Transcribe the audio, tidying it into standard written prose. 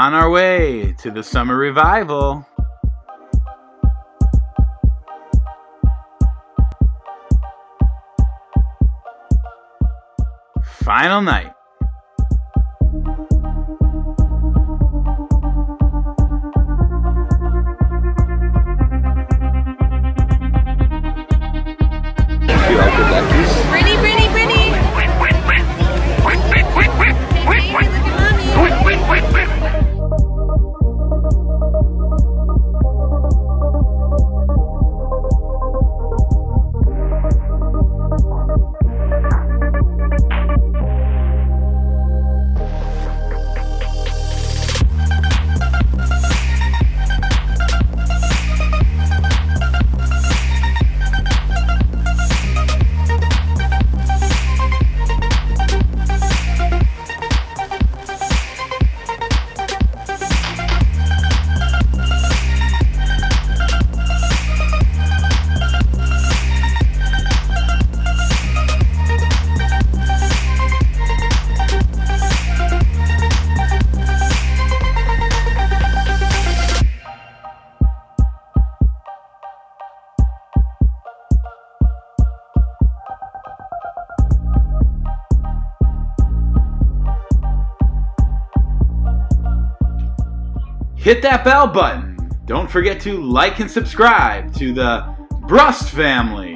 on our way to the summer revival. Final night. Brittany, Brittany, Brittany! Hey, look at mommy! Hit that bell button. Don't forget to like and subscribe to the Brust family.